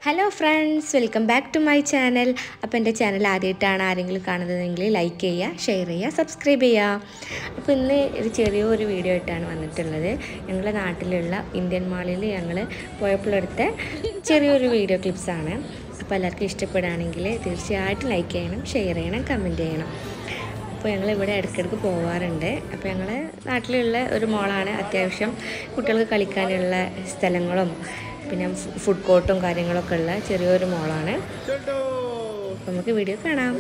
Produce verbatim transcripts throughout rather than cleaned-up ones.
Hello friends, welcome back to my channel. അപ്പോൾ എൻ്റെ channel ആദ്യമായിട്ടാണ് ആരെങ്കിലും കാണുന്നതെങ്കിൽ ലൈക്ക് ചെയ്യുക, ഷെയർ ചെയ്യുക, സബ്സ്ക്രൈബ് ചെയ്യുക. അപ്പോൾ ഇന്ന് ഒരു ചെറിയൊരു വീഡിയോ ആയിട്ടാണ് വന്നിട്ടുള്ളത്. ഞങ്ങളുടെ നാട്ടിലുള്ള ഇന്ത്യൻ മാളിൽ ഞങ്ങൾ പോയപ്പോഴെടുത്ത ചെറിയൊരു വീഡിയോ ക്ലിപ്സാണ്. അപ്പോൾ എല്ലാവർക്കും ഇഷ്ടപ്പെടുകയാണെങ്കിൽ തീർച്ചയായിട്ടും ലൈക്ക് ചെയ്യണം, ഷെയർ ചെയ്യണം, കമൻറ്റ് ചെയ്യണം. അപ്പോൾ ഞങ്ങളിവിടെ ഇടയ്ക്കിടയ്ക്ക് പോകാറുണ്ട്. അപ്പോൾ ഞങ്ങൾ നാട്ടിലുള്ള ഒരു മോളാണ്. അത്യാവശ്യം കുട്ടികൾക്ക് കളിക്കാനുള്ള സ്ഥലങ്ങളും പിന്നെ ഫുഡ് കോർട്ടും കാര്യങ്ങളൊക്കെ ഉള്ള ചെറിയൊരു മോളാണ്. നമുക്ക് വീഡിയോ കാണാം.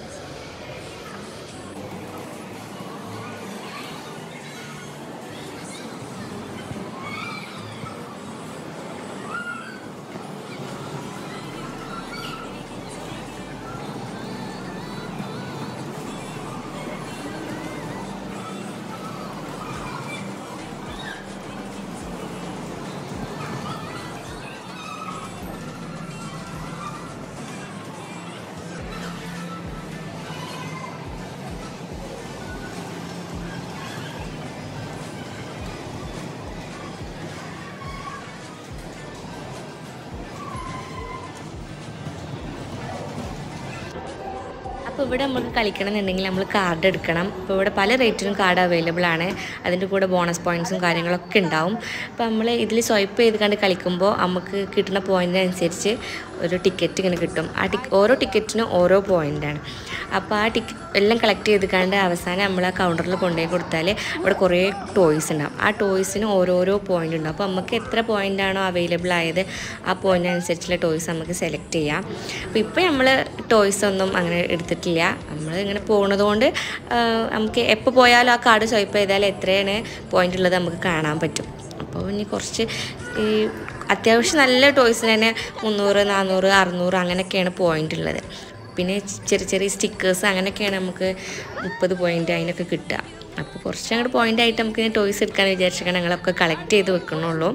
അപ്പോൾ ഇവിടെ നമുക്ക് കളിക്കണം എന്നുണ്ടെങ്കിൽ നമ്മൾ കാർഡ് എടുക്കണം. അപ്പോൾ ഇവിടെ പല റേറ്റിനും കാർഡ് അവൈലബിൾ ആണ്. അതിൻ്റെ കൂടെ ബോണസ് പോയിൻറ്റ്സും കാര്യങ്ങളൊക്കെ ഉണ്ടാവും. അപ്പോൾ നമ്മൾ ഇതിൽ സ്വൈപ്പ് ചെയ്ത് കണ്ട് കളിക്കുമ്പോൾ നമുക്ക് കിട്ടുന്ന പോയിൻറ്റിനനുസരിച്ച് ഒരു ടിക്കറ്റ് ഇങ്ങനെ കിട്ടും. ആ ടിക്ക് ഓരോ ടിക്കറ്റിനും ഓരോ പോയിൻ്റാണ്. അപ്പോൾ ആ ടിക്കറ്റ് എല്ലാം കളക്ട് ചെയ്ത് കണ്ട് അവസാനം നമ്മൾ ആ കൗണ്ടറിൽ കൊണ്ടുപോയി കൊടുത്താൽ അവിടെ കുറേ ടോയ്സ് ഉണ്ടാവും. ആ ടോയ്സിന് ഓരോരോ പോയിൻ്റ് ഉണ്ടാവും. അപ്പോൾ നമുക്ക് എത്ര പോയിൻ്റാണോ അവൈലബിൾ ആയത് ആ പോയിൻറ്റിനനുസരിച്ചുള്ള ടോയ്സ് നമുക്ക് സെലക്ട് ചെയ്യാം. അപ്പോൾ ഇപ്പോൾ നമ്മൾ ടോയ്സ് ഒന്നും അങ്ങനെ എടുത്തിട്ടില്ല. നമ്മൾ ഇങ്ങനെ പോകുന്നത് കൊണ്ട് നമുക്ക് എപ്പോൾ പോയാലും ആ കാർഡ് സ്വൈപ്പ് ചെയ്താൽ എത്രയാണ് പോയിൻ്റ് ഉള്ളത് നമുക്ക് കാണാൻ പറ്റും. അപ്പോൾ ഇനി കുറച്ച് ഈ അത്യാവശ്യം നല്ല ടോയ്സിന് തന്നെ മുന്നൂറ് നാനൂറ് അറുന്നൂറ് അങ്ങനെയൊക്കെയാണ് പോയിൻ്റ് ഉള്ളത്. പിന്നെ ചെറിയ ചെറിയ സ്റ്റിക്കേഴ്സ് അങ്ങനെയൊക്കെയാണ് നമുക്ക് മുപ്പത് പോയിൻ്റ് അതിനൊക്കെ കിട്ടുക. അപ്പോൾ കുറച്ച് അങ്ങോട്ട് പോയിൻ്റ് ആയിട്ട് നമുക്ക് ഇനി ടോയ്സ് എടുക്കാമെന്ന് വിചാരിച്ചിട്ട് ഞങ്ങളൊക്കെ കളക്ട് ചെയ്ത് വെക്കണുള്ളൂ.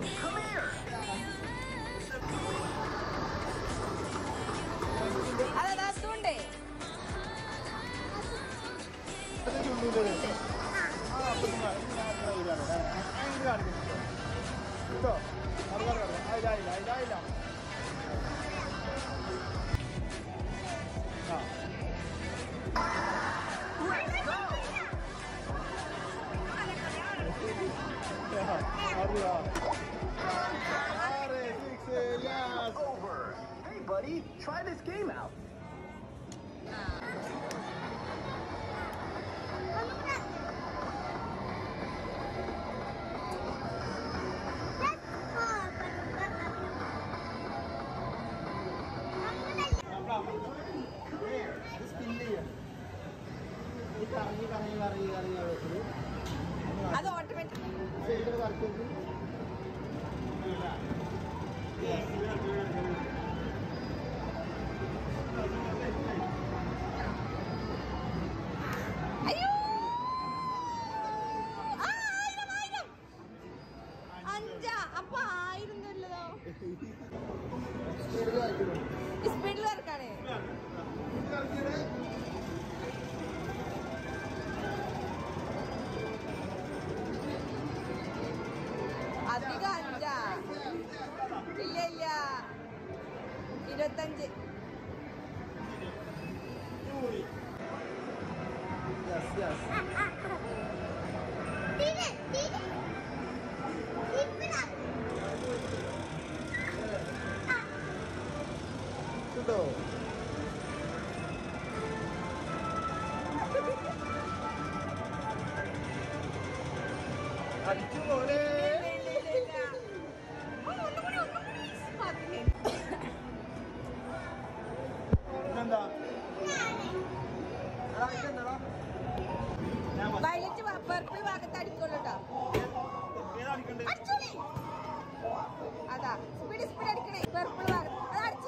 Hey buddy, try this game out. അത് ഓട്ടോമാറ്റിക് അഞ്ചാ അപ്പൊ ആയിരം നല്ലതോ സ്പീഡിൽ ഇറക്കാണേ. അധികം അഞ്ചാ ഇല്ല ഇല്ല ഇരുപത്തഞ്ച് അടിച്ചു പോലെ വയലറ്റ് പർപ്പിൾ ഭാഗത്ത് അടിക്കുള്ളൂ കേട്ടോ. അതാ സ്പീഡ് സ്പീഡ് അടിക്കണേ. പർപ്പിൾ ഭാഗത്ത് അത് അടിച്ചു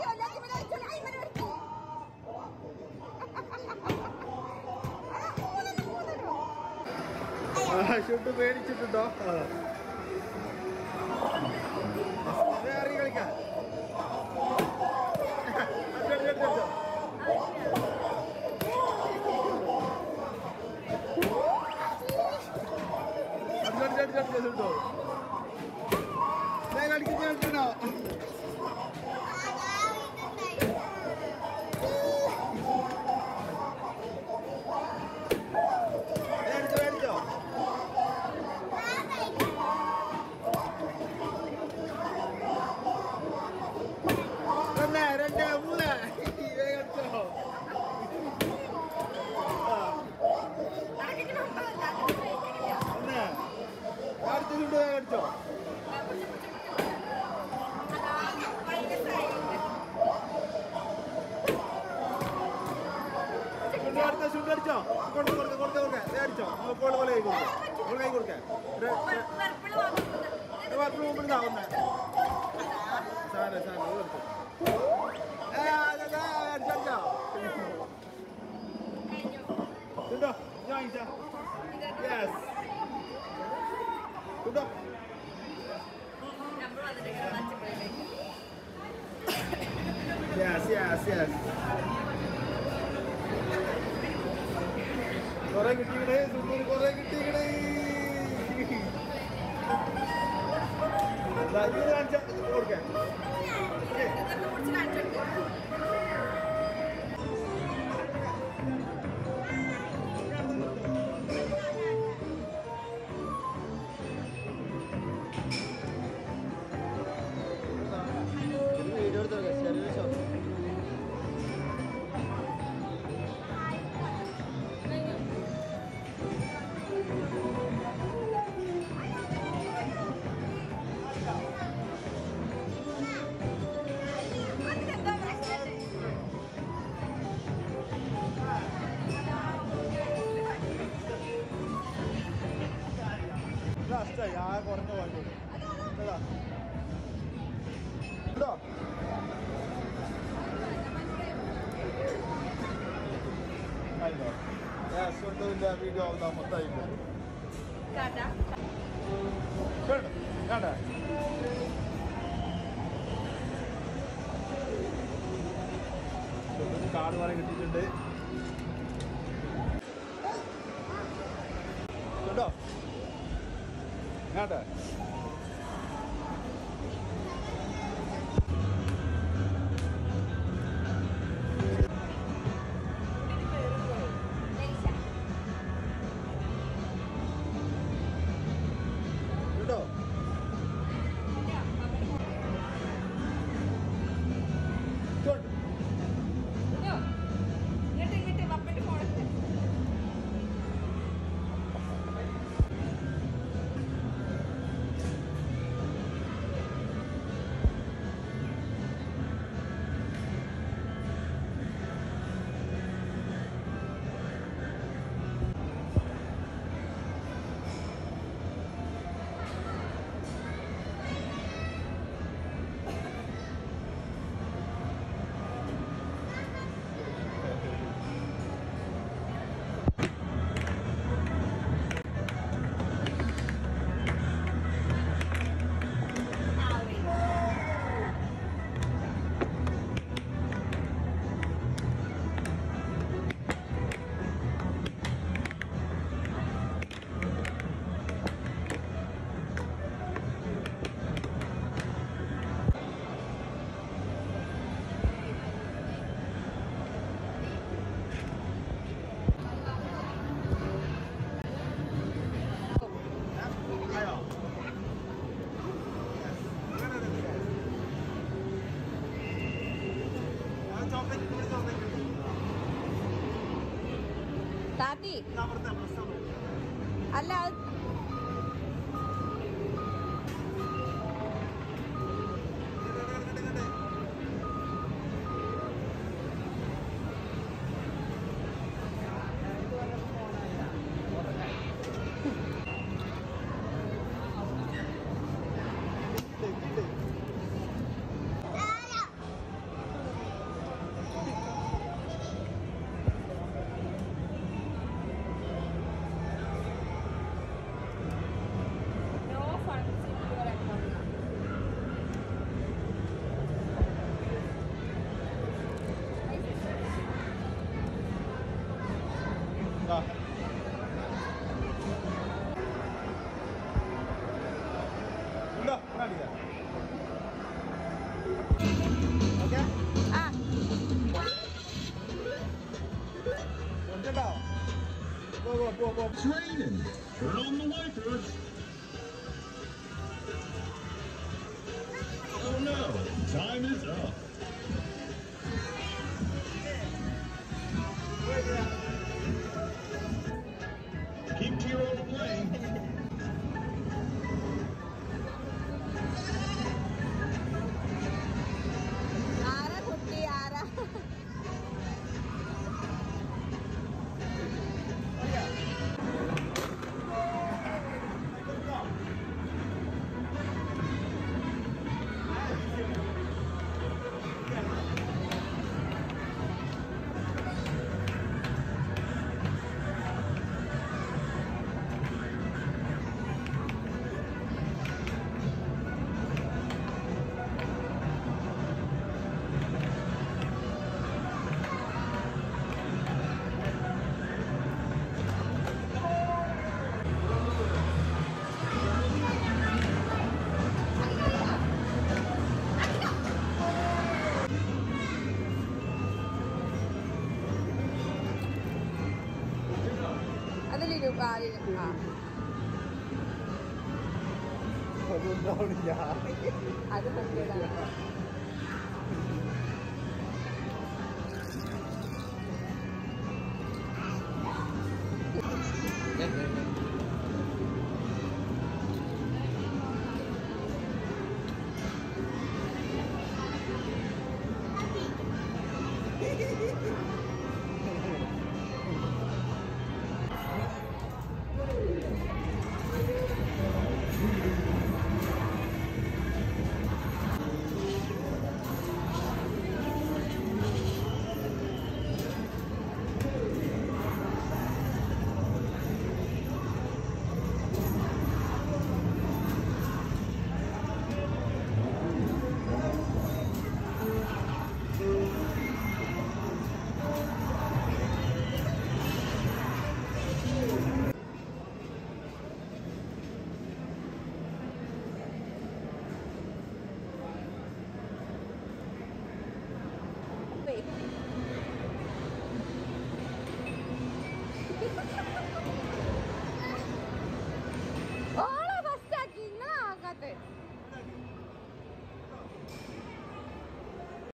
ഷൂട്ട് പേടിച്ചിട്ടുണ്ടോ? ഇറങ്ങി കളിക്കാം. അടിച്ചോ കൊടുക്ക കൊടുക്ക കൊടുക്ക കൊടുക്ക അടിച്ചോ നമ്മൾ കോൾ പോലെ കൈ കൊടുക്കുക നമ്മൾ കൈ കൊടുക്കുക പർപ്പിൾ മുമ്പിൽ ഇതാവുന്നേ സാറേ സാറേ കൊടുത്തു അടിച്ചോ Tudo, join já. Yes. Tudo. Yes, yes, yes. Korre kitti gide, super korre kitti gide. Lagi lancar korke. Okay. Last ya കുറഞ്ഞ വാങ്ങി കേട്ടോ കേട്ടോ ആയില്ലോ യെസ് ഒന്നുമില്ല വീഡിയോ ആവുന്ന മൊത്തമായില്ല കേട്ടോ കേട്ടോ കാർഡ് വേറെ കിട്ടിയിട്ടുണ്ട് കേട്ടോ കേട്ടോ കേട്ടോ താത്തി അല്ല It's raining. Turn on the wipers. Oh no, time is up. Keep to your own plane. ആരാ കുട്ടി ആരാ ബാലിന് ആ അതുണ്ടാവണില്ല. അത് പറ്റിയതാണ്.